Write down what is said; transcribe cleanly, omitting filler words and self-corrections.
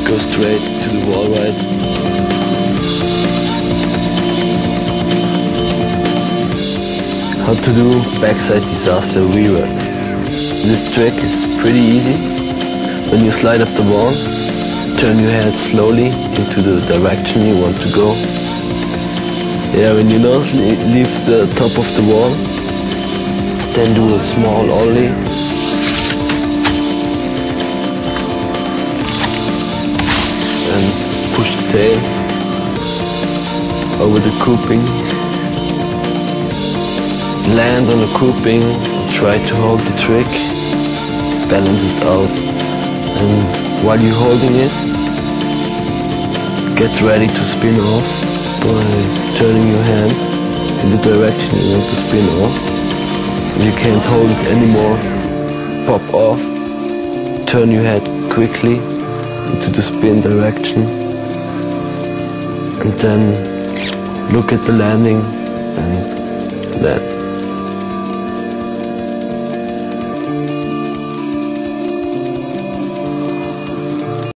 go straight to the wall ride. How to do backside disaster revert. This trick is pretty easy. When you slide up the wall, turn your head slowly into the direction you want to go. Yeah, when your nose leaves the top of the wall, then do a small ollie. And push the tail over the couping. Land on the couping, try to hold the trick, balance it out. And while you're holding it, get ready to spin off by turning your hand in the direction you want to spin off. If you can't hold it anymore, pop off, turn your head quickly into the spin direction, and then look at the landing and land.